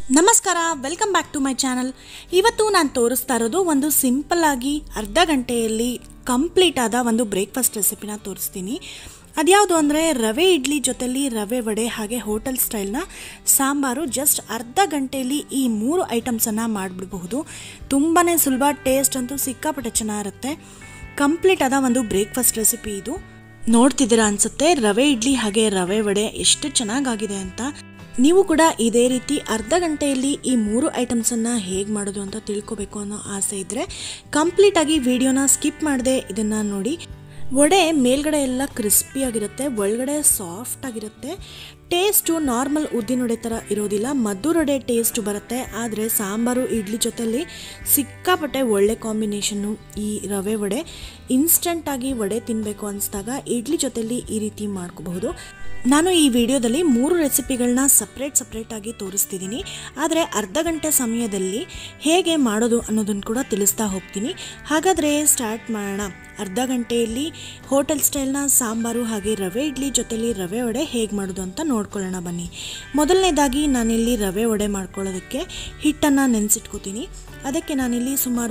ನಮಸ್ಕಾರ, welcome back to my channel. ಇವತ್ತು ನಾನು ತೋರಿಸ್ತಾ ಇರೋದು ಒಂದು ಸಿಂಪಲ್ ಆಗಿ ಅರ್ಧ ಗಂಟೆಯಲ್ಲಿ ಕಂಪ್ಲೀಟ್ ಆದ ಒಂದು ಬ್ರೇಕ್ಫಾಸ್ಟ್ ರೆಸಿಪಿನ ತೋರಿಸ್ತೀನಿ. ಅದ್ಯಾವುದು ಅಂದರೆ ರವೆ ಇಡ್ಲಿ ಜೊತೆಲಿ ರವೆ ವಡೆ ಹಾಗೆ ಹೋಟೆಲ್ ಸ್ಟೈಲ್ನ ಸಾಂಬಾರು. ಜಸ್ಟ್ ಅರ್ಧ ಗಂಟೆಯಲ್ಲಿ ಈ 3 ಐಟಮ್ಸನ್ನು ಮಾಡಿಬಿಡಬಹುದು. ತುಂಬಾ ಸುಲಭ, ಟೇಸ್ಟ್ ಅಂತೂ ಸಿಕ್ಕಾಪಟ್ಟೆ ಚೆನ್ನಾಗಿರುತ್ತೆ. ಕಂಪ್ಲೀಟ್ ಆದ ಒಂದು ಬ್ರೇಕ್ಫಾಸ್ಟ್ ರೆಸಿಪಿ ಇದು. ನೋಡ್ತಿದ್ದೀರಾ ಅನಿಸುತ್ತೆ, ರವೆ ಇಡ್ಲಿ ಹಾಗೆ ರವೆ ವಡೆ ಎಷ್ಟು ಚೆನ್ನಾಗಾಗಿದೆ ಅಂತ. ನೀವು ಕೂಡ ಇದೇ ರೀತಿ ಅರ್ಧ ಗಂಟೆಯಲ್ಲಿ ಈ 3 ಐಟಮ್ಸನ್ನು ಹೇಗೆ ಮಾಡೋದು ಅಂತ ತಿಳ್ಕೊಬೇಕು ಅನ್ನೋ ಆಸೆ ಇದ್ದರೆ ಕಂಪ್ಲೀಟಾಗಿ ವಿಡಿಯೋನ ಸ್ಕಿಪ್ ಮಾಡದೆ ಇದನ್ನು ನೋಡಿ. ವಡೆ ಮೇಲ್ಗಡೆ ಎಲ್ಲ ಕ್ರಿಸ್ಪಿಯಾಗಿರುತ್ತೆ, ಒಳಗಡೆ ಸಾಫ್ಟ್ ಆಗಿರುತ್ತೆ. ಟೇಸ್ಟು ನಾರ್ಮಲ್ ಉದ್ದಿನ ವಡೆ ಥರ ಇರೋದಿಲ್ಲ, ಮದ್ದೂರು ವಡೆ ಟೇಸ್ಟ್ ಬರುತ್ತೆ. ಆದರೆ ಸಾಂಬಾರು ಇಡ್ಲಿ ಜೊತೆಲಿ ಸಿಕ್ಕಾಪಟ್ಟೆ ಒಳ್ಳೆ ಕಾಂಬಿನೇಷನ್ನು ಈ ರವೆ ವಡೆ. ಇನ್ಸ್ಟೆಂಟಾಗಿ ವಡೆ ತಿನ್ನಬೇಕು ಅನಿಸಿದಾಗ ಇಡ್ಲಿ ಜೊತೆಲಿ ಈ ರೀತಿ ಮಾಡ್ಕೋಬಹುದು. ನಾನು ಈ ವಿಡಿಯೋದಲ್ಲಿ 3 ರೆಸಿಪಿಗಳನ್ನ ಸಪ್ರೇಟಾಗಿ ತೋರಿಸ್ತಿದ್ದೀನಿ. ಆದರೆ ಅರ್ಧ ಗಂಟೆ ಸಮಯದಲ್ಲಿ ಹೇಗೆ ಮಾಡೋದು ಅನ್ನೋದನ್ನು ಕೂಡ ತಿಳಿಸ್ತಾ ಹೋಗ್ತೀನಿ. ಹಾಗಾದರೆ ಸ್ಟಾರ್ಟ್ ಮಾಡೋಣ. ಅರ್ಧ ಗಂಟೆಯಲ್ಲಿ ಹೋಟೆಲ್ ಸ್ಟೈಲ್ನ ಸಾಂಬಾರು ಹಾಗೆ ರವೆ ಇಡ್ಲಿ ಜೊತೆಲಿ ರವೆ ವಡೆ ಹೇಗೆ ಮಾಡೋದು ಅಂತ ನೋಡ್ಕೊಳ್ಳೋಣ ಬನ್ನಿ. ಮೊದಲನೇದಾಗಿ ನಾನಿಲ್ಲಿ ರವೆ ವಡೆ ಮಾಡ್ಕೊಳ್ಳೋದಕ್ಕೆ ಹಿಟ್ಟನ್ನು ನೆನೆಸಿಟ್ಕೋತೀನಿ. ಅದಕ್ಕೆ ನಾನಿಲ್ಲಿ ಸುಮಾರು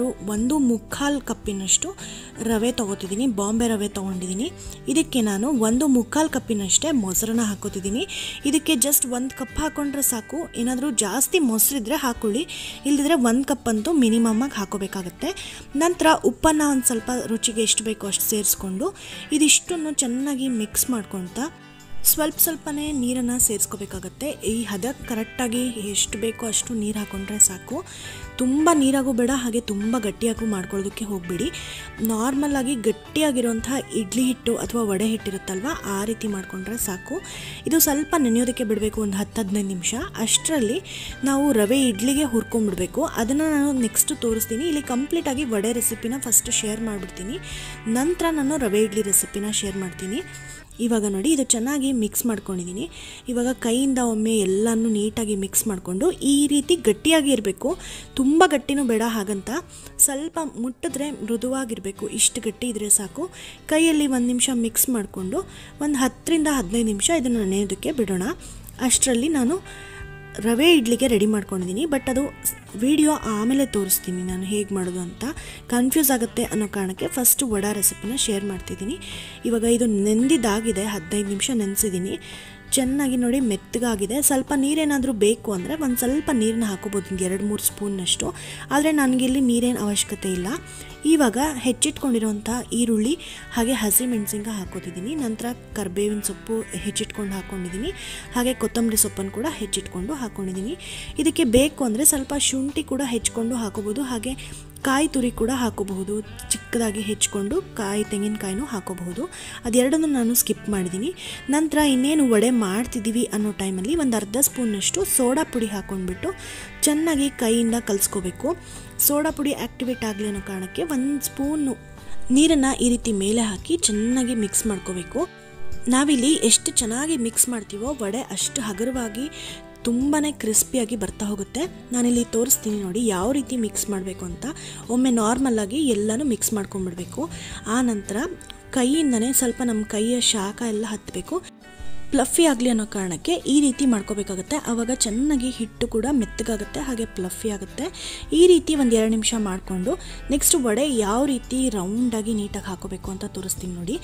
1/4 ಕಪ್ಪಿನಷ್ಟು ರವೆ ತೊಗೋತಿದ್ದೀನಿ, ಬಾಂಬೆ ರವೆ ತೊಗೊಂಡಿದ್ದೀನಿ. ಇದಕ್ಕೆ ನಾನು 1/4 ಕಪ್ಪಿನಷ್ಟೇ ಮೊಸರನ್ನ ಹಾಕೋತಿದ್ದೀನಿ. ಇದಕ್ಕೆ ಜಸ್ಟ್ 1 ಕಪ್ ಹಾಕೊಂಡ್ರೆ ಸಾಕು. ಏನಾದರೂ ಜಾಸ್ತಿ ಮೊಸರಿದ್ರೆ ಹಾಕೊಳ್ಳಿ, ಇಲ್ಲದಿದ್ರೆ 1 ಕಪ್ ಅಂತೂ ಮಿನಿಮಮ್ಮಾಗಿ ಹಾಕೋಬೇಕಾಗತ್ತೆ. ನಂತರ ಉಪ್ಪನ್ನು ಒಂದು ಸ್ವಲ್ಪ ರುಚಿಗೆ ಎಷ್ಟು ಬೇಕೋ ಅಷ್ಟು ಸೇರಿಸ್ಕೊಂಡು ಇದಿಷ್ಟನ್ನು ಚೆನ್ನಾಗಿ ಮಿಕ್ಸ್ ಮಾಡ್ಕೊಳ್ತಾ ಸ್ವಲ್ಪನೇ ನೀರನ್ನು ಸೇರಿಸ್ಕೋಬೇಕಾಗತ್ತೆ. ಈ ಹದ ಕರೆಕ್ಟಾಗಿ ಎಷ್ಟು ಬೇಕೋ ಅಷ್ಟು ನೀರು ಹಾಕೊಂಡ್ರೆ ಸಾಕು. ತುಂಬ ನೀರಾಗೂ ಬೇಡ, ಹಾಗೆ ತುಂಬ ಗಟ್ಟಿಯಾಗೂ ಮಾಡ್ಕೊಳ್ಳೋದಕ್ಕೆ ಹೋಗಬೇಡಿ. ನಾರ್ಮಲಾಗಿ ಗಟ್ಟಿಯಾಗಿರುವಂಥ ಇಡ್ಲಿ ಹಿಟ್ಟು ಅಥವಾ ವಡೆ ಹಿಟ್ಟಿರುತ್ತಲ್ವ, ಆ ರೀತಿ ಮಾಡಿಕೊಂಡ್ರೆ ಸಾಕು. ಇದು ಸ್ವಲ್ಪ ನೆನೆಯೋದಕ್ಕೆ ಬಿಡಬೇಕು, ಒಂದು 10-15 ನಿಮಿಷ. ಅಷ್ಟರಲ್ಲಿ ನಾವು ರವೆ ಇಡ್ಲಿಗೆ ಹುರ್ಕೊಂಡ್ಬಿಡ್ಬೇಕು. ಅದನ್ನು ನಾನು ನೆಕ್ಸ್ಟ್ ತೋರಿಸ್ತೀನಿ. ಇಲ್ಲಿ ಕಂಪ್ಲೀಟಾಗಿ ವಡೆ ರೆಸಿಪಿನ ಫಸ್ಟ್ ಶೇರ್ ಮಾಡಿಬಿಡ್ತೀನಿ, ನಂತರ ನಾನು ರವೆ ಇಡ್ಲಿ ರೆಸಿಪಿನ ಶೇರ್ ಮಾಡ್ತೀನಿ. ಇವಾಗ ನೋಡಿ, ಇದು ಚೆನ್ನಾಗಿ ಮಿಕ್ಸ್ ಮಾಡ್ಕೊಂಡಿದ್ದೀನಿ. ಇವಾಗ ಕೈಯಿಂದ ಒಮ್ಮೆ ಎಲ್ಲನೂ ನೀಟಾಗಿ ಮಿಕ್ಸ್ ಮಾಡಿಕೊಂಡು ಈ ರೀತಿ ಗಟ್ಟಿಯಾಗಿ ಇರಬೇಕು, ತುಂಬ ಗಟ್ಟಿನೂ ಬೇಡ. ಹಾಗಂತ ಸ್ವಲ್ಪ ಮುಟ್ಟಿದ್ರೆ ಮೃದುವಾಗಿರಬೇಕು, ಇಷ್ಟು ಗಟ್ಟಿ ಇದ್ದರೆ ಸಾಕು. ಕೈಯಲ್ಲಿ 1 ನಿಮಿಷ ಮಿಕ್ಸ್ ಮಾಡಿಕೊಂಡು ಒಂದು 10-15 ನಿಮಿಷ ಇದನ್ನು ನೆನೆಯೋದಕ್ಕೆ ಬಿಡೋಣ. ಅಷ್ಟರಲ್ಲಿ ನಾನು ರವೆ ಇಡ್ಲಿಗೆ ರೆಡಿ ಮಾಡ್ಕೊಂಡಿದ್ದೀನಿ. ಬಟ್ ಅದು ವಿಡಿಯೋ ಆಮೇಲೆ ತೋರಿಸ್ತೀನಿ ನಾನು ಹೇಗೆ ಮಾಡೋದು ಅಂತ. ಕನ್ಫ್ಯೂಸ್ ಆಗುತ್ತೆ ಅನ್ನೋ ಕಾರಣಕ್ಕೆ ಫಸ್ಟ್ ವಡಾ ರೆಸಿಪಿನ ಶೇರ್ ಮಾಡ್ತಿದ್ದೀನಿ. ಇವಾಗ ಇದು ನೆಂದಿದ್ದಾಗಿದೆ, 15 ನಿಮಿಷ ನೆನೆಸಿದ್ದೀನಿ. ಚೆನ್ನಾಗಿ ನೋಡಿ ಮೆತ್ತಗಾಗಿದೆ. ಸ್ವಲ್ಪ ನೀರೇನಾದರೂ ಬೇಕು ಅಂದರೆ ಒಂದು ಸ್ವಲ್ಪ ನೀರನ್ನ ಹಾಕೋಬೋದು, 2-3 ಸ್ಪೂನ್ನಷ್ಟು. ಆದರೆ ನನಗಿಲ್ಲಿ ನೀರೇನು ಅವಶ್ಯಕತೆ ಇಲ್ಲ. ಇವಾಗ ಹೆಚ್ಚಿಟ್ಕೊಂಡಿರೋಂಥ ಈರುಳ್ಳಿ ಹಾಗೆ ಹಸಿಮೆಣಸಿನ್ಕಾಯಿ ಹಾಕೋತಿದ್ದೀನಿ. ನಂತರ ಕರಿಬೇವಿನ ಸೊಪ್ಪು ಹೆಚ್ಚಿಟ್ಕೊಂಡು ಹಾಕ್ಕೊಂಡಿದ್ದೀನಿ, ಹಾಗೆ ಕೊತ್ತಂಬರಿ ಸೊಪ್ಪನ್ನು ಕೂಡ ಹೆಚ್ಚಿಟ್ಕೊಂಡು ಹಾಕ್ಕೊಂಡಿದ್ದೀನಿ. ಇದಕ್ಕೆ ಬೇಕು ಅಂದರೆ ಸ್ವಲ್ಪ ಶುಂಠಿ ಕೂಡ ಹೆಚ್ಕೊಂಡು ಹಾಕೋಬೋದು, ಹಾಗೆ ಕಾಯಿ ತುರಿ ಕೂಡ ಹಾಕೋಬಹುದು. ಚಿಕ್ಕದಾಗಿ ಹೆಚ್ಕೊಂಡು ತೆಂಗಿನಕಾಯಿನೂ ಹಾಕೋಬಹುದು. ಅದೆರಡನ್ನು ನಾನು ಸ್ಕಿಪ್ ಮಾಡಿದ್ದೀನಿ. ನಂತರ ಇನ್ನೇನು ವಡೆ ಮಾಡ್ತಿದ್ದೀವಿ ಅನ್ನೋ ಟೈಮಲ್ಲಿ ಒಂದು ಅರ್ಧ ಸ್ಪೂನ್ನಷ್ಟು ಸೋಡಾ ಪುಡಿ ಹಾಕ್ಕೊಂಡ್ಬಿಟ್ಟು ಚೆನ್ನಾಗಿ ಕೈಯಿಂದ ಕಲಿಸ್ಕೋಬೇಕು. ಸೋಡಾ ಪುಡಿ ಆ್ಯಕ್ಟಿವೇಟ್ ಆಗಲಿ ಅನ್ನೋ ಕಾರಣಕ್ಕೆ 1 ಸ್ಪೂನು ನೀರನ್ನು ಈ ರೀತಿ ಮೇಲೆ ಹಾಕಿ ಚೆನ್ನಾಗಿ ಮಿಕ್ಸ್ ಮಾಡ್ಕೋಬೇಕು. ನಾವಿಲ್ಲಿ ಎಷ್ಟು ಚೆನ್ನಾಗಿ ಮಿಕ್ಸ್ ಮಾಡ್ತೀವೋ ವಡೆ ಅಷ್ಟು ಹಗುರವಾಗಿ ತುಂಬಾ ಕ್ರಿಸ್ಪಿಯಾಗಿ ಬರ್ತಾ ಹೋಗುತ್ತೆ. ನಾನಿಲ್ಲಿ ತೋರಿಸ್ತೀನಿ ನೋಡಿ ಯಾವ ರೀತಿ ಮಿಕ್ಸ್ ಮಾಡಬೇಕು ಅಂತ. ಒಮ್ಮೆ ನಾರ್ಮಲಾಗಿ ಎಲ್ಲನೂ ಮಿಕ್ಸ್ ಮಾಡ್ಕೊಂಡ್ಬಿಡ್ಬೇಕು. ಆ ನಂತರ ಕೈಯಿಂದನೇ ಸ್ವಲ್ಪ ನಮ್ಮ ಕೈಯ ಶಾಖ ಎಲ್ಲ ಹತ್ತಬೇಕು. ಪ್ಲಫಿ ಆಗಲಿ ಅನ್ನೋ ಕಾರಣಕ್ಕೆ ಈ ರೀತಿ ಮಾಡ್ಕೋಬೇಕಾಗತ್ತೆ. ಆವಾಗ ಚೆನ್ನಾಗಿ ಹಿಟ್ಟು ಕೂಡ ಮೆತ್ತಗಾಗುತ್ತೆ, ಹಾಗೆ ಪ್ಲಫಿ ಆಗುತ್ತೆ. ಈ ರೀತಿ 1-2 ನಿಮಿಷ ಮಾಡಿಕೊಂಡು ನೆಕ್ಸ್ಟ್ ವಡೆ ಯಾವ ರೀತಿ ರೌಂಡಾಗಿ ನೀಟಾಗಿ ಹಾಕೋಬೇಕು ಅಂತ ತೋರಿಸ್ತೀನಿ ನೋಡಿ.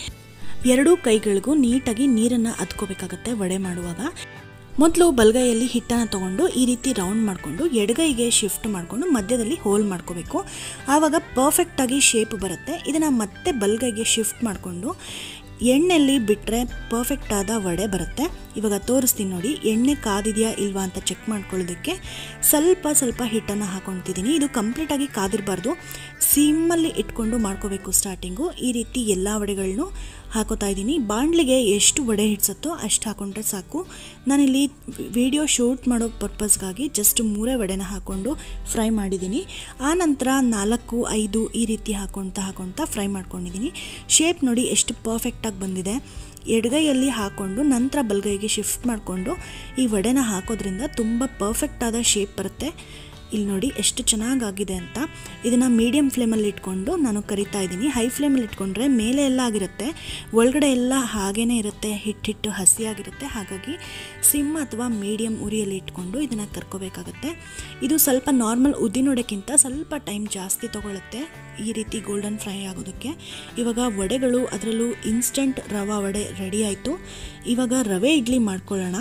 2 ಕೈಗಳಿಗೂ ನೀಟಾಗಿ ನೀರನ್ನು ಅದ್ಕೋಬೇಕಾಗತ್ತೆ ವಡೆ ಮಾಡುವಾಗ. ಮೊದಲು ಬಲಗೈಯಲ್ಲಿ ಹಿಟ್ಟನ್ನು ತೊಗೊಂಡು ಈ ರೀತಿ ರೌಂಡ್ ಮಾಡಿಕೊಂಡು ಎಡಗೈಗೆ ಶಿಫ್ಟ್ ಮಾಡಿಕೊಂಡು ಮಧ್ಯದಲ್ಲಿ ಹೋಲ್ ಮಾಡ್ಕೋಬೇಕು. ಆವಾಗ ಪರ್ಫೆಕ್ಟಾಗಿ ಶೇಪ್ ಬರುತ್ತೆ. ಇದನ್ನು ಮತ್ತೆ ಬಲಗೈಗೆ ಶಿಫ್ಟ್ ಮಾಡಿಕೊಂಡು ಎಣ್ಣೆಯಲ್ಲಿ ಬಿಟ್ಟರೆ ಪರ್ಫೆಕ್ಟ್ ಆದ ವಡೆ ಬರುತ್ತೆ. ಇವಾಗ ತೋರಿಸ್ತೀನಿ ನೋಡಿ, ಎಣ್ಣೆ ಕಾದಿದೆಯಾ ಇಲ್ವಾ ಅಂತ ಚೆಕ್ ಮಾಡ್ಕೊಳ್ಳೋದಕ್ಕೆ ಸ್ವಲ್ಪ ಹಿಟ್ಟನ್ನು ಹಾಕೊತಿದ್ದೀನಿ. ಇದು ಕಂಪ್ಲೀಟಾಗಿ ಕಾದಿರಬಾರ್ದು, ಸಿಮ್ಮಲ್ಲಿ ಇಟ್ಕೊಂಡು ಮಾಡ್ಕೋಬೇಕು ಸ್ಟಾರ್ಟಿಂಗು. ಈ ರೀತಿ ಎಲ್ಲ ವಡೆಗಳನ್ನೂ ಹಾಕೋತಾ ಇದ್ದೀನಿ. ಬಾಣಲಿಗೆ ಎಷ್ಟು ವಡೆ ಹಿಡ್ಸತ್ತೋ ಅಷ್ಟು ಹಾಕೊಂಡ್ರೆ ಸಾಕು. ನಾನಿಲ್ಲಿ ವಿಡಿಯೋ ಶೂಟ್ ಮಾಡೋ ಪರ್ಪಸ್ಗಾಗಿ ಜಸ್ಟ್ 3 ವಡೆನ ಹಾಕ್ಕೊಂಡು ಫ್ರೈ ಮಾಡಿದ್ದೀನಿ. ಆನಂತರ 4-5 ಈ ರೀತಿ ಹಾಕೊಳ್ತಾ ಫ್ರೈ ಮಾಡ್ಕೊಂಡಿದ್ದೀನಿ. ಶೇಪ್ ನೋಡಿ ಎಷ್ಟು ಪರ್ಫೆಕ್ಟಾಗಿ ಬಂದಿದೆ. ಎಡಗೈಯಲ್ಲಿ ಹಾಕ್ಕೊಂಡು ನಂತರ ಬಲಗೈಗೆ ಶಿಫ್ಟ್ ಮಾಡಿಕೊಂಡು ಈ ವಡೆನ ಹಾಕೋದ್ರಿಂದ ತುಂಬ ಪರ್ಫೆಕ್ಟಾದ ಶೇಪ್ ಬರುತ್ತೆ. ಇಲ್ಲಿ ನೋಡಿ ಎಷ್ಟು ಚೆನ್ನಾಗಾಗಿದೆ ಅಂತ. ಇದನ್ನು ಮೀಡಿಯಮ್ ಫ್ಲೇಮಲ್ಲಿ ಇಟ್ಕೊಂಡು ನಾನು ಕರಿತಾ ಇದ್ದೀನಿ. ಹೈ ಫ್ಲೇಮಲ್ಲಿ ಇಟ್ಕೊಂಡ್ರೆ ಮೇಲೆ ಎಲ್ಲ ಆಗಿರುತ್ತೆ, ಒಳಗಡೆ ಎಲ್ಲ ಹಾಗೇ ಇರುತ್ತೆ, ಹಿಟ್ಟು ಹಸಿಯಾಗಿರುತ್ತೆ. ಹಾಗಾಗಿ ಸಿಮ್ ಅಥವಾ ಮೀಡಿಯಮ್ ಉರಿಯಲ್ಲಿ ಇಟ್ಕೊಂಡು ಇದನ್ನು ಕರ್ಕೋಬೇಕಾಗತ್ತೆ. ಇದು ಸ್ವಲ್ಪ ನಾರ್ಮಲ್ ಉದ್ದಿನೊಡೆಕ್ಕಿಂತ ಸ್ವಲ್ಪ ಟೈಮ್ ಜಾಸ್ತಿ ತೊಗೊಳುತ್ತೆ ಈ ರೀತಿ ಗೋಲ್ಡನ್ ಫ್ರೈ ಆಗೋದಕ್ಕೆ. ಇವಾಗ ವಡೆಗಳು, ಅದರಲ್ಲೂ ಇನ್ಸ್ಟಂಟ್ ರವಾ ವಡೆ ರೆಡಿ ಆಯಿತು. ಇವಾಗ ರವೆ ಇಡ್ಲಿ ಮಾಡ್ಕೊಳ್ಳೋಣ.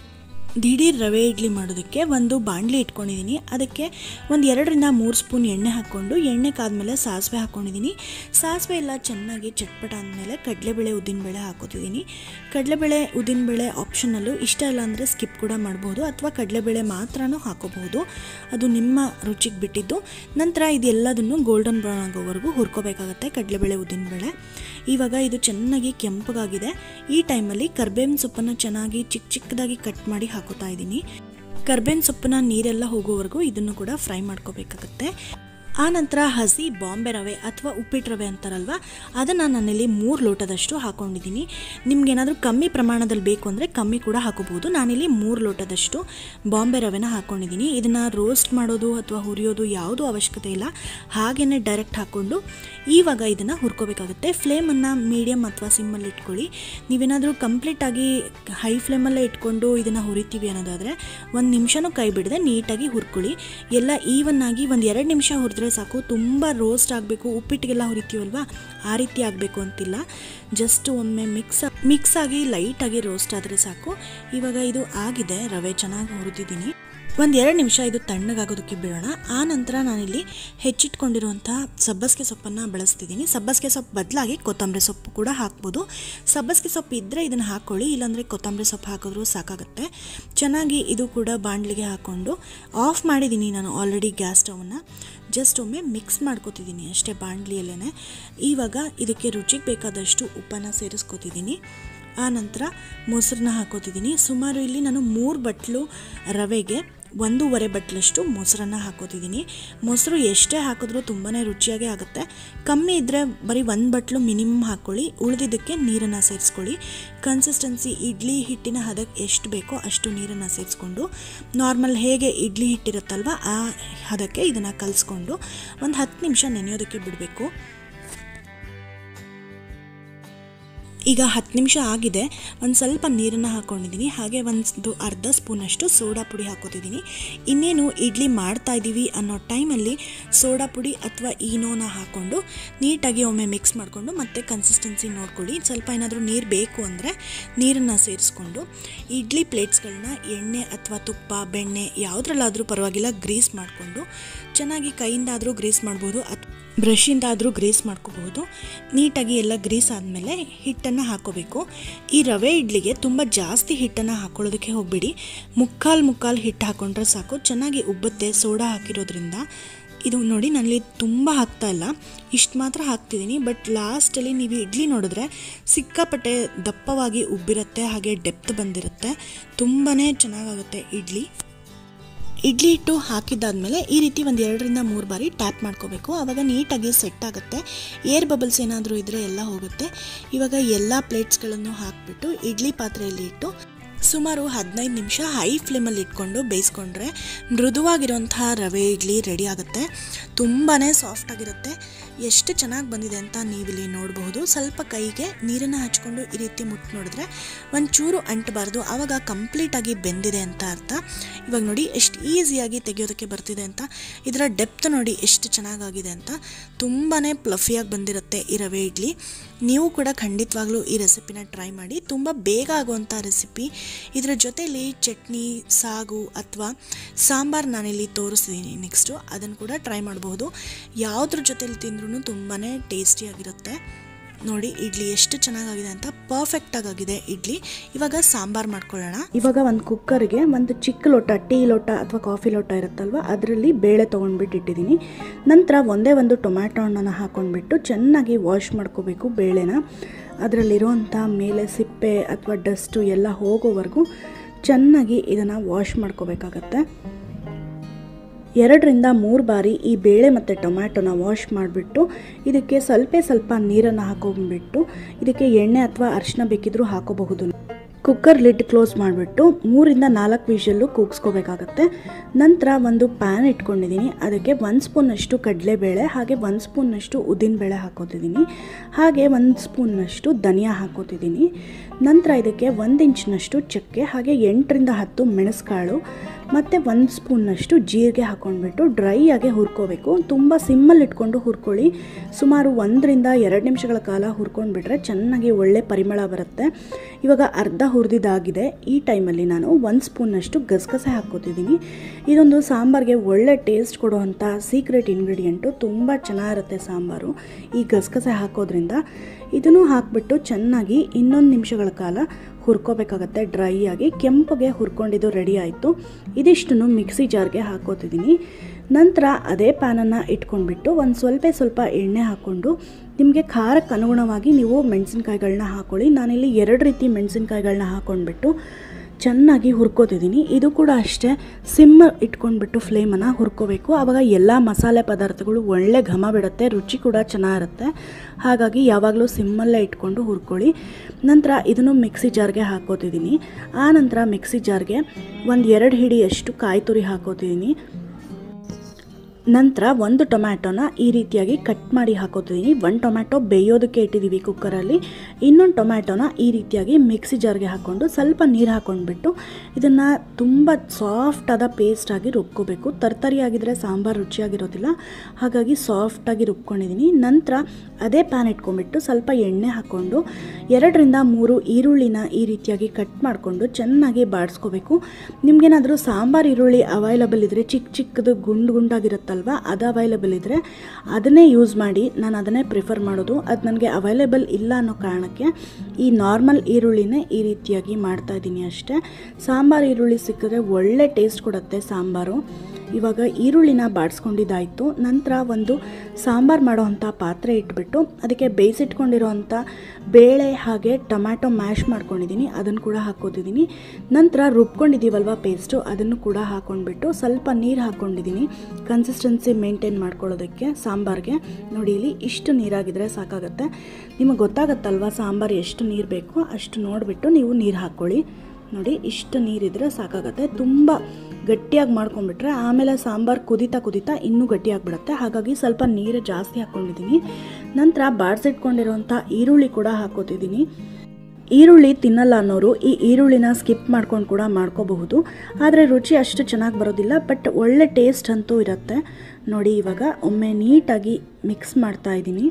ದಿಢೀರ್ ರವೆ ಇಡ್ಲಿ ಮಾಡೋದಕ್ಕೆ ಒಂದು ಬಾಣಲಿ ಇಟ್ಕೊಂಡಿದ್ದೀನಿ. ಅದಕ್ಕೆ ಒಂದು 2 ರಿಂದ 3 ಸ್ಪೂನ್ ಎಣ್ಣೆ ಹಾಕ್ಕೊಂಡು, ಎಣ್ಣೆ ಕಾದ್ಮೇಲೆ ಸಾಸಿವೆ ಹಾಕ್ಕೊಂಡಿದ್ದೀನಿ. ಸಾಸಿವೆ ಎಲ್ಲ ಚೆನ್ನಾಗಿ ಚಟ್ಪಟ ಆದಮೇಲೆ ಕಡಲೆಬೇಳೆ ಉದ್ದಿನಬೇಳೆ ಹಾಕೋತಿದ್ದೀನಿ. ಕಡಲೆಬೇಳೆ ಉದ್ದಿನಬೇಳೆ ಆಪ್ಷನಲ್ಲು, ಇಷ್ಟ ಇಲ್ಲ ಅಂದರೆ ಸ್ಕಿಪ್ ಕೂಡ ಮಾಡ್ಬೋದು, ಅಥವಾ ಕಡಲೆಬೇಳೆ ಮಾತ್ರನೂ ಹಾಕೋಬಹುದು, ಅದು ನಿಮ್ಮ ರುಚಿಗೆ ಬಿಟ್ಟಿದ್ದು. ನಂತರ ಇದೆಲ್ಲದನ್ನು ಗೋಲ್ಡನ್ ಬ್ರೌನ್ ಆಗೋವರೆಗೂ ಹುರ್ಕೋಬೇಕಾಗತ್ತೆ ಕಡಲೆಬೇಳೆ ಉದ್ದಿನಬೇಳೆ. ಇವಾಗ ಇದು ಚೆನ್ನಾಗಿ ಕೆಂಪಗಾಗಿದೆ. ಈ ಟೈಮಲ್ಲಿ ಕರ್ಬೇವಿನ ಸೊಪ್ಪನ್ನು ಚೆನ್ನಾಗಿ ಚಿಕ್ಕದಾಗಿ ಕಟ್ ಮಾಡಿ ಹಾಕೋತಾ ಇದ್ದೀನಿ. ಕರ್ಬೇವಿನ ಸೊಪ್ಪನ್ನ ನೀರೆಲ್ಲ ಹೋಗೋವರೆಗೂ ಇದನ್ನು ಕೂಡ ಫ್ರೈ ಮಾಡ್ಕೋಬೇಕಾಗತ್ತೆ. ಆನಂತರ ಹಸಿ ಬಾಂಬೆ ರವೆ ಅಥವಾ ಉಪ್ಪಿಟ್ಟು ರವೆ ಅಂತಾರಲ್ವ, ಅದನ್ನು ನಾನಿಲ್ಲಿ 3 ಲೋಟದಷ್ಟು ಹಾಕ್ಕೊಂಡಿದ್ದೀನಿ. ನಿಮ್ಗೇನಾದರೂ ಕಮ್ಮಿ ಪ್ರಮಾಣದಲ್ಲಿ ಬೇಕು ಅಂದರೆ ಕಮ್ಮಿ ಕೂಡ ಹಾಕೋಬಹುದು. ನಾನಿಲ್ಲಿ 3 ಲೋಟದಷ್ಟು ಬಾಂಬೆ ರವೆನ ಹಾಕ್ಕೊಂಡಿದ್ದೀನಿ. ಇದನ್ನು ರೋಸ್ಟ್ ಮಾಡೋದು ಅಥವಾ ಹುರಿಯೋದು ಯಾವುದೂ ಅವಶ್ಯಕತೆ ಇಲ್ಲ, ಹಾಗೆಯೇ ಡೈರೆಕ್ಟ್ ಹಾಕ್ಕೊಂಡು ಇವಾಗ ಇದನ್ನು ಹುರ್ಕೋಬೇಕಾಗುತ್ತೆ. ಫ್ಲೇಮನ್ನು ಮೀಡಿಯಮ್ ಅಥವಾ ಸಿಮ್ಮಲ್ಲಿ ಇಟ್ಕೊಳ್ಳಿ. ನೀವೇನಾದರೂ ಕಂಪ್ಲೀಟಾಗಿ ಹೈ ಫ್ಲೇಮಲ್ಲೇ ಇಟ್ಕೊಂಡು ಇದನ್ನು ಹುರಿತೀವಿ ಅನ್ನೋದಾದರೆ 1 ನಿಮಿಷನೂ ಕೈ ಬಿಡದೆ ನೀಟಾಗಿ ಹುರ್ಕೊಳ್ಳಿ. ಎಲ್ಲ ಈವನ್ನಾಗಿ 1-2 ನಿಮಿಷ ಹುರಿದ್ರೆ ಸಾಕು. ತುಂಬ ರೋಸ್ಟ್ ಆಗಬೇಕು, ಉಪ್ಪಿಟ್ಟಿಗೆಲ್ಲ ಹುರಿತೀವಲ್ವ ಆ ರೀತಿ ಆಗಬೇಕು ಅಂತಿಲ್ಲ. ಜಸ್ಟ್ ಒಮ್ಮೆ ಮಿಕ್ಸ್ ಆಗಿ ಲೈಟಾಗಿ ರೋಸ್ಟ್ ಆದರೆ ಸಾಕು. ಇವಾಗ ಇದು ಆಗಿದೆ, ರವೆ ಚೆನ್ನಾಗಿ ಹುರಿದಿದ್ದೀನಿ. 1-2 ನಿಮಿಷ ಇದು ತಣ್ಣಗಾಗೋದಕ್ಕೆ ಬಿಡೋಣ. ಆ ನಂತರ ನಾನಿಲ್ಲಿ ಹೆಚ್ಚಿಟ್ಕೊಂಡಿರುವಂಥ ಸಬ್ಬಸಿಗೆ ಸೊಪ್ಪನ್ನು ಬಳಸ್ತಿದ್ದೀನಿ. ಸಬ್ಬಸಿಗೆ ಸೊಪ್ಪು ಬದಲಾಗಿ ಕೊತ್ತಂಬರಿ ಸೊಪ್ಪು ಕೂಡ ಹಾಕ್ಬೋದು. ಸಬ್ಬಸಿಗೆ ಸೊಪ್ಪು ಇದ್ದರೆ ಇದನ್ನು ಹಾಕ್ಕೊಳ್ಳಿ, ಇಲ್ಲಾಂದರೆ ಕೊತ್ತಂಬರಿ ಸೊಪ್ಪು ಹಾಕಿದ್ರೂ ಸಾಕಾಗುತ್ತೆ. ಚೆನ್ನಾಗಿ ಇದು ಕೂಡ ಬಾಣಲಿಗೆ ಹಾಕ್ಕೊಂಡು ಆಫ್ ಮಾಡಿದ್ದೀನಿ ನಾನು ಆಲ್ರೆಡಿ ಗ್ಯಾಸ್ ಸ್ಟವನ್ನು. ಜಸ್ಟ್ ಒಮ್ಮೆ ಮಿಕ್ಸ್ ಮಾಡ್ಕೊತಿದ್ದೀನಿ ಅಷ್ಟೇ ಬಾಣಲಿಯಲ್ಲೇ. ಇವಾಗ ಇದಕ್ಕೆ ರುಚಿಗೆ ಬೇಕಾದಷ್ಟು ಉಪ್ಪನ್ನು ಸೇರಿಸ್ಕೊತಿದ್ದೀನಿ. ಆ ನಂತರ ಮೊಸರನ್ನ ಹಾಕೋತಿದ್ದೀನಿ. ಸುಮಾರು ಇಲ್ಲಿ ನಾನು 3 ಬಟ್ಲು ರವೆಗೆ 1.5 ಬಟ್ಲಷ್ಟು ಮೊಸರನ್ನು ಹಾಕೋತಿದ್ದೀನಿ. ಮೊಸರು ಎಷ್ಟೇ ಹಾಕಿದ್ರೂ ತುಂಬಾ ರುಚಿಯಾಗೇ ಆಗುತ್ತೆ. ಕಮ್ಮಿ ಇದ್ದರೆ ಬರೀ 1 ಬಟ್ಲು ಮಿನಿಮಮ್ ಹಾಕ್ಕೊಳ್ಳಿ, ಉಳಿದಿದ್ದಕ್ಕೆ ನೀರನ್ನು ಸೇರಿಸ್ಕೊಳ್ಳಿ. ಕನ್ಸಿಸ್ಟೆನ್ಸಿ ಇಡ್ಲಿ ಹಿಟ್ಟಿನ ಹದಕ್ಕೆ ಎಷ್ಟು ಬೇಕೋ ಅಷ್ಟು ನೀರನ್ನು ಸೇರಿಸ್ಕೊಂಡು, ನಾರ್ಮಲ್ ಹೇಗೆ ಇಡ್ಲಿ ಹಿಟ್ಟಿರುತ್ತಲ್ವ ಆ ಹದಕ್ಕೆ ಇದನ್ನು ಕಲಿಸ್ಕೊಂಡು ಒಂದು 10 ನಿಮಿಷ ನೆನೆಯೋದಕ್ಕೆ ಬಿಡಬೇಕು. ಈಗ 10 ನಿಮಿಷ ಆಗಿದೆ. ಒಂದು ಸ್ವಲ್ಪ ನೀರನ್ನು ಹಾಕ್ಕೊಂಡಿದ್ದೀನಿ, ಹಾಗೆ ಒಂದು ಅರ್ಧ ಸ್ಪೂನಷ್ಟು ಸೋಡಾ ಪುಡಿ ಹಾಕೋತಿದ್ದೀನಿ. ಇನ್ನೇನು ಇಡ್ಲಿ ಮಾಡ್ತಾ ಇದ್ದೀವಿ ಅನ್ನೋ ಟೈಮಲ್ಲಿ ಸೋಡಾ ಪುಡಿ ಅಥವಾ ಈನೋನ ಹಾಕ್ಕೊಂಡು ನೀಟಾಗಿ ಒಮ್ಮೆ ಮಿಕ್ಸ್ ಮಾಡಿಕೊಂಡು ಮತ್ತೆ ಕನ್ಸಿಸ್ಟೆನ್ಸಿ ನೋಡ್ಕೊಳ್ಳಿ. ಸ್ವಲ್ಪ ಏನಾದರೂ ನೀರು ಬೇಕು ಅಂದರೆ ನೀರನ್ನು ಸೇರಿಸ್ಕೊಂಡು ಇಡ್ಲಿ ಪ್ಲೇಟ್ಸ್ಗಳನ್ನ ಎಣ್ಣೆ ಅಥವಾ ತುಪ್ಪ, ಬೆಣ್ಣೆ ಯಾವುದ್ರಲ್ಲಾದರೂ ಪರವಾಗಿಲ್ಲ ಗ್ರೀಸ್ ಮಾಡಿಕೊಂಡು, ಚೆನ್ನಾಗಿ ಕೈಯಿಂದಾದರೂ ಗ್ರೀಸ್ ಮಾಡ್ಬೋದು ಅಥವಾ ಬ್ರಷಿಂದಾದರೂ ಗ್ರೀಸ್ ಮಾಡ್ಕೋಬಹುದು. ನೀಟಾಗಿ ಎಲ್ಲ ಗ್ರೀಸ್ ಆದಮೇಲೆ ಹಿಟ್ಟನ್ನು ಹಾಕೋಬೇಕು. ಈ ರವೆ ಇಡ್ಲಿಗೆ ತುಂಬ ಜಾಸ್ತಿ ಹಿಟ್ಟನ್ನು ಹಾಕೊಳ್ಳೋದಕ್ಕೆ ಹೋಗಬೇಡಿ, ಮುಕ್ಕಾಲು ಹಿಟ್ಟು ಹಾಕೊಂಡ್ರೆ ಸಾಕು, ಚೆನ್ನಾಗಿ ಉಬ್ಬುತ್ತೆ ಸೋಡಾ ಹಾಕಿರೋದ್ರಿಂದ. ಇದು ನೋಡಿ ನಾನಲ್ಲಿ ತುಂಬ ಹಾಕ್ತಾ ಇಲ್ಲ, ಇಷ್ಟು ಮಾತ್ರ ಹಾಕ್ತಿದ್ದೀನಿ. ಬಟ್ ಲಾಸ್ಟಲ್ಲಿ ನೀವು ಇಡ್ಲಿ ನೋಡಿದ್ರೆ ಸಿಕ್ಕಾಪಟ್ಟೆ ದಪ್ಪವಾಗಿ ಉಬ್ಬಿರುತ್ತೆ, ಹಾಗೆ ಡೆಪ್ತ್ ಬಂದಿರುತ್ತೆ, ತುಂಬಾ ಚೆನ್ನಾಗಾಗುತ್ತೆ ಇಡ್ಲಿ. ಇಡ್ಲಿ ಹಿಟ್ಟು ಹಾಕಿದ್ದಾದಮೇಲೆ ಈ ರೀತಿ 1-2 ರಿಂದ 3 ಬಾರಿ ಟ್ಯಾಪ್ ಮಾಡ್ಕೋಬೇಕು. ಆವಾಗ ನೀಟಾಗಿ ಸೆಟ್ ಆಗುತ್ತೆ. ಏರ್ ಬಬಲ್ಸ್ ಏನಾದರೂ ಇದ್ದರೆ ಎಲ್ಲ ಹೋಗುತ್ತೆ. ಇವಾಗ ಎಲ್ಲ ಪ್ಲೇಟ್ಸ್ಗಳನ್ನು ಹಾಕಿಬಿಟ್ಟು ಇಡ್ಲಿ ಪಾತ್ರೆಯಲ್ಲಿ ಇಟ್ಟು ಸುಮಾರು 15 ನಿಮಿಷ ಹೈ ಫ್ಲೇಮಲ್ಲಿ ಇಟ್ಕೊಂಡು ಬೇಯಿಸ್ಕೊಂಡ್ರೆ ಮೃದುವಾಗಿರೋಂತಹ ರವೆ ಇಡ್ಲಿ ರೆಡಿ ಆಗುತ್ತೆ. ತುಂಬಾ ಸಾಫ್ಟಾಗಿರುತ್ತೆ. ಎಷ್ಟು ಚೆನ್ನಾಗಿ ಬಂದಿದೆ ಅಂತ ನೀವಿಲ್ಲಿ ನೋಡಬಹುದು. ಸ್ವಲ್ಪ ಕೈಗೆ ನೀರನ್ನು ಹಚ್ಕೊಂಡು ಈ ರೀತಿ ಮುಟ್ಟು ನೋಡಿದ್ರೆ ಒಂಚೂರು ಅಂಟಬಾರ್ದು, ಆವಾಗ ಕಂಪ್ಲೀಟಾಗಿ ಬೆಂದಿದೆ ಅಂತ ಅರ್ಥ. ಇವಾಗ ನೋಡಿ ಎಷ್ಟು ಈಸಿಯಾಗಿ ತೆಗೆಯೋದಕ್ಕೆ ಬರ್ತಿದೆ ಅಂತ. ಇದರ ಡೆಪ್ತ್ ನೋಡಿ ಎಷ್ಟು ಚೆನ್ನಾಗಾಗಿದೆ ಅಂತ. ತುಂಬಾ ಪ್ಲಫಿಯಾಗಿ ಬಂದಿರುತ್ತೆ ಈ ರವೆ ಇಡ್ಲಿ. ನೀವು ಕೂಡ ಖಂಡಿತವಾಗ್ಲೂ ಈ ರೆಸಿಪಿನ ಟ್ರೈ ಮಾಡಿ, ತುಂಬ ಬೇಗ ಆಗುವಂಥ ರೆಸಿಪಿ. ಇದರ ಜೊತೆಯಲ್ಲಿ ಚಟ್ನಿ, ಸಾಗು ಅಥವಾ ಸಾಂಬಾರು ನಾನಿಲ್ಲಿ ತೋರಿಸ್ತೀನಿ ನೆಕ್ಸ್ಟು, ಅದನ್ನು ಕೂಡ ಟ್ರೈ ಮಾಡಬಹುದು. ಯಾವುದ್ರ ಜೊತೆಲಿ ತಿಂದ್ರೂ ತುಂಬಾ ಟೇಸ್ಟಿಯಾಗಿರುತ್ತೆ. ನೋಡಿ ಇಡ್ಲಿ ಎಷ್ಟು ಚೆನ್ನಾಗಾಗಿದೆ ಅಂತ, ಪರ್ಫೆಕ್ಟಾಗಿದೆ ಇಡ್ಲಿ. ಇವಾಗ ಸಾಂಬಾರು ಮಾಡ್ಕೊಳ್ಳೋಣ. ಇವಾಗ ಒಂದು ಕುಕ್ಕರ್ಗೆ ಒಂದು ಚಿಕ್ಕ ಲೋಟ, ಟೀ ಲೋಟ ಅಥವಾ ಕಾಫಿ ಲೋಟ ಇರುತ್ತಲ್ವ, ಅದರಲ್ಲಿ ಬೇಳೆ ತೊಗೊಂಡ್ಬಿಟ್ಟು ಇಟ್ಟಿದ್ದೀನಿ. ನಂತರ ಒಂದೇ ಒಂದು ಟೊಮ್ಯಾಟೊ ಹಣ್ಣನ್ನು ಹಾಕ್ಕೊಂಡ್ಬಿಟ್ಟು ಚೆನ್ನಾಗಿ ವಾಶ್ ಮಾಡ್ಕೋಬೇಕು ಬೇಳೆನ. ಅದರಲ್ಲಿರುವಂಥ ಮೇಲೆ ಸಿಪ್ಪೆ ಅಥವಾ ಡಸ್ಟು ಎಲ್ಲ ಹೋಗೋವರೆಗೂ ಚೆನ್ನಾಗಿ ಇದನ್ನು ವಾಶ್ ಮಾಡ್ಕೋಬೇಕಾಗತ್ತೆ. 2 ರಿಂದ 3 ಬಾರಿ ಈ ಬೇಳೆ ಮತ್ತು ಟೊಮ್ಯಾಟೊನ ವಾಶ್ ಮಾಡಿಬಿಟ್ಟು ಇದಕ್ಕೆ ಸ್ವಲ್ಪ ನೀರನ್ನು ಹಾಕೊಂಡ್ಬಿಟ್ಟು ಇದಕ್ಕೆ ಎಣ್ಣೆ ಅಥವಾ ಅರಿಶಿನ ಬೇಕಿದ್ರೂ ಹಾಕೋಬಹುದು. ಕುಕ್ಕರ್ ಲಿಡ್ ಕ್ಲೋಸ್ ಮಾಡಿಬಿಟ್ಟು 3-4 ವಿಷಲ್ಲು ಕೂಗಿಸ್ಕೋಬೇಕಾಗತ್ತೆ. ನಂತರ ಒಂದು ಪ್ಯಾನ್ ಇಟ್ಕೊಂಡಿದ್ದೀನಿ. ಅದಕ್ಕೆ 1 ಸ್ಪೂನಷ್ಟು ಕಡಲೆಬೇಳೆ ಹಾಗೆ 1 ಸ್ಪೂನಷ್ಟು ಉದ್ದಿನಬೇಳೆ ಹಾಕೋತಿದ್ದೀನಿ. ಹಾಗೆ 1 ಸ್ಪೂನಷ್ಟು ಧನಿಯಾ ಹಾಕೋತಿದ್ದೀನಿ. ನಂತರ ಇದಕ್ಕೆ 1 ಇಂಚಿನಷ್ಟು ಚಕ್ಕೆ ಹಾಗೆ 8-10 ಮೆಣಸುಕಾಳು ಮತ್ತು 1 ಸ್ಪೂನಷ್ಟು ಜೀರಿಗೆ ಹಾಕ್ಕೊಂಡ್ಬಿಟ್ಟು ಡ್ರೈ ಆಗಿ ಹುರ್ಕೋಬೇಕು. ತುಂಬ ಸಿಮ್ಮಲ್ಲಿ ಇಟ್ಕೊಂಡು ಹುರ್ಕೊಳ್ಳಿ. ಸುಮಾರು 1-2 ನಿಮಿಷಗಳ ಕಾಲ ಹುರ್ಕೊಂಡ್ಬಿಟ್ರೆ ಚೆನ್ನಾಗಿ ಒಳ್ಳೆ ಪರಿಮಳ ಬರುತ್ತೆ. ಇವಾಗ ಅರ್ಧ ಹುರಿದಿದ್ದಾಗಿದೆ. ಈ ಟೈಮಲ್ಲಿ ನಾನು 1 ಸ್ಪೂನಷ್ಟು ಗಸಗಸೆ ಹಾಕ್ಕೋತಿದ್ದೀನಿ. ಇದೊಂದು ಸಾಂಬಾರಿಗೆ ಒಳ್ಳೆ ಟೇಸ್ಟ್ ಕೊಡುವಂಥ ಸೀಕ್ರೆಟ್ ಇಂಗ್ರೀಡಿಯೆಂಟು. ತುಂಬ ಚೆನ್ನಾಗಿರುತ್ತೆ ಸಾಂಬಾರು ಈ ಗಸಗಸೆ ಹಾಕೋದ್ರಿಂದ. ಇದನ್ನು ಹಾಕಿಬಿಟ್ಟು ಚೆನ್ನಾಗಿ 1 ನಿಮಿಷಗಳ ಕಾಲ ಹುರ್ಕೋಬೇಕಾಗತ್ತೆ. ಡ್ರೈ ಆಗಿ ಕೆಂಪಗೆ ಹುರ್ಕೊಂಡಿದ್ದು ರೆಡಿ ಆಯಿತು. ಇದಿಷ್ಟನ್ನು ಮಿಕ್ಸಿ ಜಾರ್ಗೆ ಹಾಕೋತಿದ್ದೀನಿ. ನಂತರ ಅದೇ ಪ್ಯಾನನ್ನು ಇಟ್ಕೊಂಡ್ಬಿಟ್ಟು ಒಂದು ಸ್ವಲ್ಪ ಎಣ್ಣೆ ಹಾಕ್ಕೊಂಡು ನಿಮಗೆ ಖಾರಕ್ಕೆ ಅನುಗುಣವಾಗಿ ನೀವು ಮೆಣಸಿನ್ಕಾಯಿಗಳನ್ನ ಹಾಕ್ಕೊಳ್ಳಿ. ನಾನಿಲ್ಲಿ 2 ರೀತಿ ಮೆಣಸಿನ್ಕಾಯಿಗಳನ್ನ ಹಾಕ್ಕೊಂಡ್ಬಿಟ್ಟು ಚೆನ್ನಾಗಿ ಹುರ್ಕೋತಿದ್ದೀನಿ. ಇದು ಕೂಡ ಅಷ್ಟೇ ಸಿಮ್ ಇಟ್ಕೊಂಡ್ಬಿಟ್ಟು ಫ್ಲೇಮನ್ನು ಹುರ್ಕೋಬೇಕು. ಆವಾಗ ಎಲ್ಲ ಮಸಾಲೆ ಪದಾರ್ಥಗಳು ಒಳ್ಳೆ ಘಮ ಬಿಡುತ್ತೆ, ರುಚಿ ಕೂಡ ಚೆನ್ನಾಗಿರುತ್ತೆ. ಹಾಗಾಗಿ ಯಾವಾಗಲೂ ಸಿಮ್ಮಲ್ಲೇ ಇಟ್ಕೊಂಡು ಹುರ್ಕೊಳ್ಳಿ. ನಂತರ ಇದನ್ನು ಮಿಕ್ಸಿ ಜಾರ್ಗೆ ಹಾಕೋತಿದ್ದೀನಿ. ಆ ನಂತರ ಮಿಕ್ಸಿ ಜಾರ್ಗೆ 1-2 ಹಿಡಿಯಷ್ಟು ಕಾಯಿ ತುರಿ ಹಾಕೋತಿದ್ದೀನಿ. ನಂತರ 1 ಟೊಮ್ಯಾಟೋನ ಈ ರೀತಿಯಾಗಿ ಕಟ್ ಮಾಡಿ ಹಾಕೋತಿದ್ದೀನಿ. 1 ಟೊಮ್ಯಾಟೊ ಬೇಯೋದಕ್ಕೆ ಇಟ್ಟಿದ್ದೀವಿ ಕುಕ್ಕರಲ್ಲಿ. ಇನ್ನೊಂದು ಟೊಮ್ಯಾಟೋನ ಈ ರೀತಿಯಾಗಿ ಮಿಕ್ಸಿ ಜಾರ್ಗೆ ಹಾಕ್ಕೊಂಡು ಸ್ವಲ್ಪ ನೀರು ಹಾಕ್ಕೊಂಡ್ಬಿಟ್ಟು ಇದನ್ನು ತುಂಬ ಸಾಫ್ಟಾದ ಪೇಸ್ಟಾಗಿ ರುಬ್ಕೋಬೇಕು. ತರ್ತರಿಯಾಗಿದ್ದರೆ ಸಾಂಬಾರು ರುಚಿಯಾಗಿರೋದಿಲ್ಲ. ಹಾಗಾಗಿ ಸಾಫ್ಟಾಗಿ ರುಬ್ಕೊಂಡಿದ್ದೀನಿ. ನಂತರ ಅದೇ ಪ್ಯಾನ್ ಇಟ್ಕೊಂಡ್ಬಿಟ್ಟು ಸ್ವಲ್ಪ ಎಣ್ಣೆ ಹಾಕ್ಕೊಂಡು 2-3 ಈರುಳ್ಳಿನ ಈ ರೀತಿಯಾಗಿ ಕಟ್ ಮಾಡಿಕೊಂಡು ಚೆನ್ನಾಗಿ ಬಾಡಿಸ್ಕೋಬೇಕು. ನಿಮಗೇನಾದರೂ ಸಾಂಬಾರು ಈರುಳ್ಳಿ ಅವೈಲಬಲ್ ಇದ್ದರೆ ಚಿಕ್ಕದು ಗುಂಡಾಗಿರುತ್ತೆ ಅಲ್ವಾ, ಅದು ಅವೈಲೇಬಲ್ ಇದ್ದರೆ ಅದನ್ನೇ ಯೂಸ್ ಮಾಡಿ. ನಾನು ಅದನ್ನೇ ಪ್ರಿಫರ್ ಮಾಡೋದು. ಅದು ನನಗೆ ಅವೈಲೇಬಲ್ ಇಲ್ಲ ಅನ್ನೋ ಕಾರಣಕ್ಕೆ ಈ ನಾರ್ಮಲ್ ಈರುಳ್ಳಿನೇ ಈ ರೀತಿಯಾಗಿ ಮಾಡ್ತಾಯಿದ್ದೀನಿ ಅಷ್ಟೇ. ಸಾಂಬಾರು ಈರುಳ್ಳಿ ಸಿಕ್ಕಿದ್ರೆ ಒಳ್ಳೆ ಟೇಸ್ಟ್ ಕೊಡುತ್ತೆ ಸಾಂಬಾರು. ಇವಾಗ ಈರುಳ್ಳಿನ ಬಾಡಿಸ್ಕೊಂಡಿದ್ದಾಯಿತು. ನಂತರ ಒಂದು ಸಾಂಬಾರು ಮಾಡೋವಂಥ ಪಾತ್ರೆ ಇಟ್ಬಿಟ್ಟು ಅದಕ್ಕೆ ಬೇಯಿಸಿಟ್ಕೊಂಡಿರೋವಂಥ ಬೇಳೆ ಹಾಗೆ ಟೊಮ್ಯಾಟೊ ಮ್ಯಾಶ್ ಮಾಡ್ಕೊಂಡಿದ್ದೀನಿ, ಅದನ್ನು ಕೂಡ ಹಾಕ್ಕೋತಿದ್ದೀನಿ. ನಂತರ ರುಬ್ಕೊಂಡಿದ್ದೀವಲ್ವ ಪೇಸ್ಟು, ಅದನ್ನು ಕೂಡ ಹಾಕ್ಕೊಂಡ್ಬಿಟ್ಟು ಸ್ವಲ್ಪ ನೀರು ಹಾಕ್ಕೊಂಡಿದ್ದೀನಿ ಕನ್ಸಿಸ್ಟೆನ್ಸಿ ಮೇಂಟೈನ್ ಮಾಡ್ಕೊಳ್ಳೋದಕ್ಕೆ ಸಾಂಬಾರಿಗೆ. ನೋಡಿ ಇಲ್ಲಿ ಇಷ್ಟು ನೀರಾಗಿದ್ದರೆ ಸಾಕಾಗುತ್ತೆ. ನಿಮಗೆ ಗೊತ್ತಾಗುತ್ತಲ್ವ ಸಾಂಬಾರು ಎಷ್ಟು ನೀರು ಬೇಕೋ ಅಷ್ಟು ನೋಡಿಬಿಟ್ಟು ನೀವು ನೀರು ಹಾಕ್ಕೊಳ್ಳಿ. ನೋಡಿ ಇಷ್ಟು ನೀರಿದ್ರೆ ಸಾಕಾಗುತ್ತೆ. ತುಂಬ ಗಟ್ಟಿಯಾಗಿ ಮಾಡ್ಕೊಂಡ್ಬಿಟ್ರೆ ಆಮೇಲೆ ಸಾಂಬಾರು ಕುದೀತಾ ಇನ್ನೂ ಗಟ್ಟಿಯಾಗಿಬಿಡುತ್ತೆ. ಹಾಗಾಗಿ ಸ್ವಲ್ಪ ನೀರು ಜಾಸ್ತಿ ಹಾಕ್ಕೊಂಡಿದ್ದೀನಿ. ನಂತರ ಬಾಡಿಸಿಟ್ಕೊಂಡಿರೋಂಥ ಈರುಳ್ಳಿ ಕೂಡ ಹಾಕೋತಿದ್ದೀನಿ. ಈರುಳ್ಳಿ ತಿನ್ನಲ್ಲ ಅನ್ನೋರು ಈ ಈರುಳ್ಳಿನ ಸ್ಕಿಪ್ ಮಾಡ್ಕೊಂಡು ಕೂಡ ಮಾಡ್ಕೋಬಹುದು. ಆದರೆ ರುಚಿ ಅಷ್ಟು ಚೆನ್ನಾಗಿ ಬರೋದಿಲ್ಲ, ಬಟ್ ಒಳ್ಳೆ ಟೇಸ್ಟ್ ಅಂತೂ ಇರುತ್ತೆ. ನೋಡಿ ಇವಾಗ ಒಮ್ಮೆ ನೀಟಾಗಿ ಮಿಕ್ಸ್ ಮಾಡ್ತಾ ಇದ್ದೀನಿ.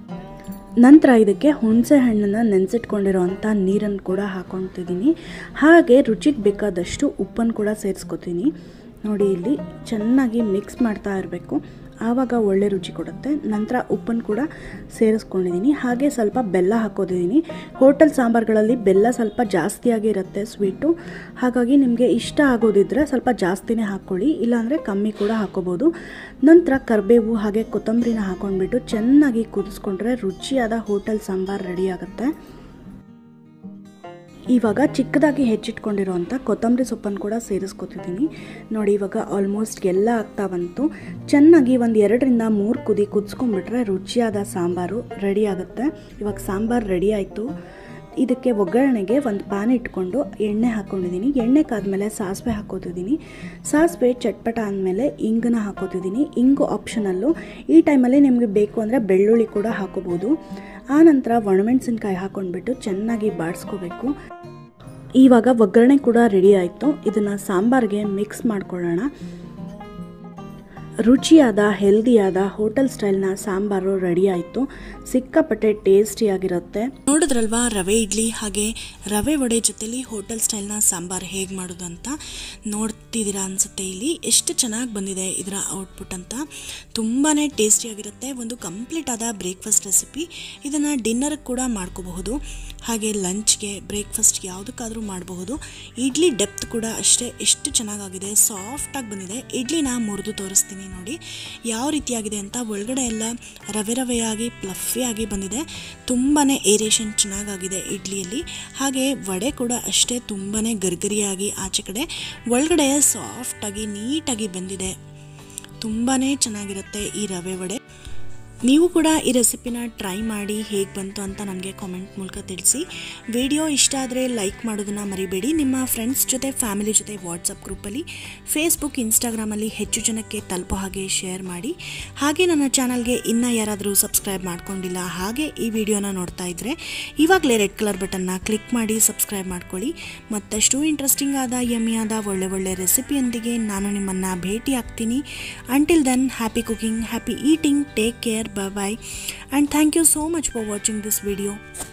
ನಂತರ ಇದಕ್ಕೆ ಹುಣಸೆ ಹಣ್ಣನ್ನು ನೆನೆಸಿಟ್ಕೊಂಡಿರೋವಂಥ ನೀರನ್ನು ಕೂಡ ಹಾಕ್ಕೊತಿದ್ದೀನಿ. ಹಾಗೆ ರುಚಿಗೆ ಬೇಕಾದಷ್ಟು ಉಪ್ಪನ್ನು ಕೂಡ ಸೇರಿಸ್ಕೊತೀನಿ. ನೋಡಿ ಇಲ್ಲಿ ಚೆನ್ನಾಗಿ ಮಿಕ್ಸ್ ಮಾಡ್ತಾ ಇರಬೇಕು, ಆವಾಗ ಒಳ್ಳೆ ರುಚಿ ಕೊಡುತ್ತೆ. ನಂತರ ಉಪ್ಪನ್ನು ಕೂಡ ಸೇರಿಸ್ಕೊಂಡಿದ್ದೀನಿ. ಹಾಗೆ ಸ್ವಲ್ಪ ಬೆಲ್ಲ ಹಾಕೋತಿದ್ದೀನಿ. ಹೋಟೆಲ್ ಸಾಂಬಾರುಗಳಲ್ಲಿ ಬೆಲ್ಲ ಸ್ವಲ್ಪ ಜಾಸ್ತಿಯಾಗಿರುತ್ತೆ ಸ್ವೀಟು. ಹಾಗಾಗಿ ನಿಮಗೆ ಇಷ್ಟ ಆಗೋದಿದ್ದರೆ ಸ್ವಲ್ಪ ಜಾಸ್ತಿನೇ ಹಾಕ್ಕೊಳ್ಳಿ, ಇಲ್ಲಾಂದರೆ ಕಮ್ಮಿ ಕೂಡ ಹಾಕೋಬೋದು. ನಂತರ ಕರಿಬೇವು ಹಾಗೆ ಕೊತ್ತಂಬರಿನ ಹಾಕ್ಕೊಂಡ್ಬಿಟ್ಟು ಚೆನ್ನಾಗಿ ಕುದಿಸ್ಕೊಂಡ್ರೆ ರುಚಿಯಾದ ಹೋಟೆಲ್ ಸಾಂಬಾರು ರೆಡಿ ಆಗುತ್ತೆ. ಇವಾಗ ಚಿಕ್ಕದಾಗಿ ಹೆಚ್ಚಿಟ್ಕೊಂಡಿರೋವಂಥ ಕೊತ್ತಂಬರಿ ಸೊಪ್ಪನ್ನು ಕೂಡ ಸೇರಿಸ್ಕೊತಿದ್ದೀನಿ. ನೋಡಿ ಇವಾಗ ಆಲ್ಮೋಸ್ಟ್ ಎಲ್ಲ ಆಗ್ತಾ ಬಂತು. ಚೆನ್ನಾಗಿ 1-2-3 ಕುದಿ ಕುದಿಸ್ಕೊಂಡ್ಬಿಟ್ರೆ ರುಚಿಯಾದ ಸಾಂಬಾರು ರೆಡಿ ಆಗುತ್ತೆ. ಇವಾಗ ಸಾಂಬಾರು ರೆಡಿ ಆಯಿತು. ಇದಕ್ಕೆ ಒಗ್ಗರಣೆಗೆ ಒಂದು ಪ್ಯಾನ್ ಇಟ್ಕೊಂಡು ಎಣ್ಣೆ ಹಾಕ್ಕೊಂಡಿದ್ದೀನಿ. ಎಣ್ಣೆ ಕಾದ್ಮೇಲೆ ಸಾಸಿವೆ ಹಾಕೋತಿದ್ದೀನಿ. ಸಾಸಿವೆ ಚಟ್ಪಟ ಆದಮೇಲೆ ಇಂಗನ್ನ ಹಾಕೋತಿದ್ದೀನಿ. ಇಂಗು ಆಪ್ಷನಲ್ಲು. ಈ ಟೈಮಲ್ಲಿ ನಿಮಗೆ ಬೇಕು ಅಂದರೆ ಬೆಳ್ಳುಳ್ಳಿ ಕೂಡ ಹಾಕೋಬೋದು. ಆನಂತರ ಒಣಮೆಣಸಿನ್ಕಾಯಿ ಹಾಕ್ಕೊಂಡ್ಬಿಟ್ಟು ಚೆನ್ನಾಗಿ ಬಾಡಿಸ್ಕೋಬೇಕು. ಇವಾಗ ಒಗ್ಗರಣೆ ಕೂಡ ರೆಡಿ ಆಯಿತು. ಇದನ್ನು ಸಾಂಬಾರಿಗೆ ಮಿಕ್ಸ್ ಮಾಡ್ಕೊಳ್ಳೋಣ. ರುಚಿಯಾದ ಹೆಲ್ದಿಯಾದ ಹೋಟೆಲ್ ಸ್ಟೈಲ್ನ ಸಾಂಬಾರು ರೆಡಿ ಆಯಿತು. ಸಿಕ್ಕಾಪಟ್ಟೆ ಟೇಸ್ಟಿಯಾಗಿರುತ್ತೆ. ನೋಡಿದ್ರಲ್ವಾ ರವೆ ಇಡ್ಲಿ ಹಾಗೆ ರವೆ ವಡೆ ಜೊತೆಲಿ ಹೋಟೆಲ್ ಸ್ಟೈಲ್ನ ಸಾಂಬಾರು ಹೇಗೆ ಮಾಡೋದು ಅಂತ ನೋಡ್ತಿದ್ದೀರಾ ಅನಿಸುತ್ತೆ. ಇಲ್ಲಿ ಎಷ್ಟು ಚೆನ್ನಾಗಿ ಬಂದಿದೆ ಇದರ ಔಟ್ಪುಟ್ ಅಂತ. ತುಂಬಾ ಟೇಸ್ಟಿಯಾಗಿರುತ್ತೆ. ಒಂದು ಕಂಪ್ಲೀಟ್ ಆದ ಬ್ರೇಕ್ಫಾಸ್ಟ್ ರೆಸಿಪಿ. ಇದನ್ನು ಡಿನ್ನರ್ಗೆ ಕೂಡ ಮಾಡ್ಕೋಬಹುದು, ಹಾಗೆ ಲಂಚ್ಗೆ ಬ್ರೇಕ್ಫಾಸ್ಟ್ ಯಾವುದಕ್ಕಾದರೂ ಮಾಡಬಹುದು. ಇಡ್ಲಿ ಡೆಪ್ತ್ ಕೂಡ ಅಷ್ಟೇ ಎಷ್ಟು ಚೆನ್ನಾಗಾಗಿದೆ, ಸಾಫ್ಟಾಗಿ ಬಂದಿದೆ. ಇಡ್ಲಿನ ಮುರಿದು ತೋರಿಸ್ತೀನಿ ನೋಡಿ ಯಾವ ರೀತಿಯಾಗಿದೆ ಅಂತ. ಒಳಗಡೆ ಎಲ್ಲ ರವೆಯಾಗಿ ಫ್ಲಫಿಯಾಗಿ ಬಂದಿದೆ. ತುಂಬಾ ಏರೇಷನ್ ಚೆನ್ನಾಗಾಗಿದೆ ಇಡ್ಲಿಯಲ್ಲಿ. ಹಾಗೆ ವಡೆ ಕೂಡ ಅಷ್ಟೇ ತುಂಬಾ ಗರಿಗರಿಯಾಗಿ ಆಚೆ ಕಡೆ, ಒಳಗಡೆ ಸಾಫ್ಟಾಗಿ ನೀಟಾಗಿ ಬಂದಿದೆ. ತುಂಬಾ ಚೆನ್ನಾಗಿರುತ್ತೆ ಈ ರವೆ ವಡೆ. ನೀವು ಕೂಡ ಈ ರೆಸಿಪಿನ ಟ್ರೈ ಮಾಡಿ ಹೇಗೆ ಬಂತು ಅಂತ ನನಗೆ ಕಾಮೆಂಟ್ ಮೂಲಕ ತಿಳಿಸಿ. ವಿಡಿಯೋ ಇಷ್ಟ ಆದರೆ ಲೈಕ್ ಮಾಡೋದನ್ನು ಮರಿಬೇಡಿ. ನಿಮ್ಮ ಫ್ರೆಂಡ್ಸ್ ಜೊತೆ ಫ್ಯಾಮಿಲಿ ಜೊತೆ ವಾಟ್ಸಪ್ ಗ್ರೂಪಲ್ಲಿ, ಫೇಸ್ಬುಕ್, ಇನ್ಸ್ಟಾಗ್ರಾಮಲ್ಲಿ ಹೆಚ್ಚು ಜನಕ್ಕೆ ತಲುಪೋ ಹಾಗೆ ಶೇರ್ ಮಾಡಿ. ಹಾಗೆ ನನ್ನ ಚಾನಲ್ಗೆ ಇನ್ನೂ ಯಾರಾದರೂ ಸಬ್ಸ್ಕ್ರೈಬ್ ಮಾಡ್ಕೊಂಡಿಲ್ಲ ಹಾಗೆ ಈ ವಿಡಿಯೋನ ನೋಡ್ತಾ ಇದ್ದರೆ ಇವಾಗಲೇ ರೆಡ್ ಕಲರ್ ಬಟನ್ನ ಕ್ಲಿಕ್ ಮಾಡಿ ಸಬ್ಸ್ಕ್ರೈಬ್ ಮಾಡ್ಕೊಳ್ಳಿ. ಮತ್ತಷ್ಟು ಇಂಟ್ರೆಸ್ಟಿಂಗ್ ಆದ ಯಮ್ಮಿಯಾದ ಒಳ್ಳೆ ರೆಸಿಪಿಯೊಂದಿಗೆ ನಾನು ನಿಮ್ಮನ್ನು ಭೇಟಿ ಆಗ್ತೀನಿ. Until then, happy cooking, happy eating, take care, bye bye, and thank you so much for watching this video.